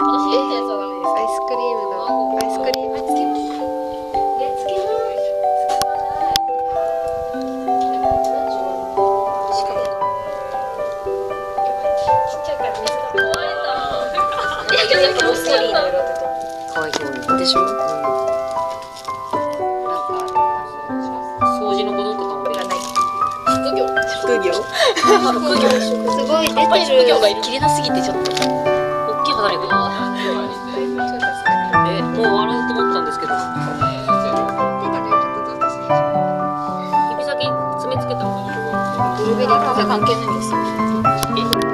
ってやつはダメです。 アイスクリームのアイスクリームつけます。つけます。しかもちっちゃいから水が壊れた。いやブロッコリーの色ってと可愛いでしょ。掃除の子供とかもがない。職業。 副業。 すごい出てる。 副業が切れなすぎてちょっと大きい離れが。もう終わろうと思ったんですけど。指先爪つけた方がいい。 ブルーベリーカフェ関係ないんですよ。